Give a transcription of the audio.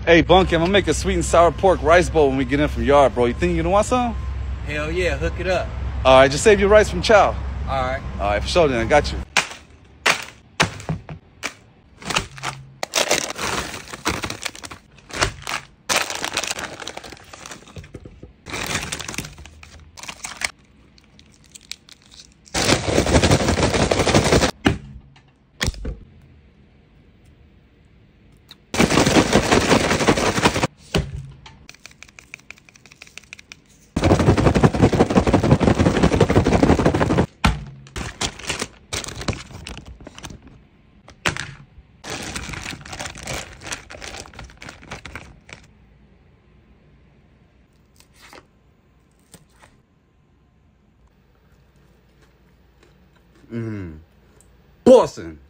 Hey, Bunky, I'm gonna make a sweet and sour pork rice bowl when we get in from yard, bro. You think you gonna want some? Hell yeah, hook it up. All right, just save your rice from Chow. All right. All right, for sure then. I got you. Boston.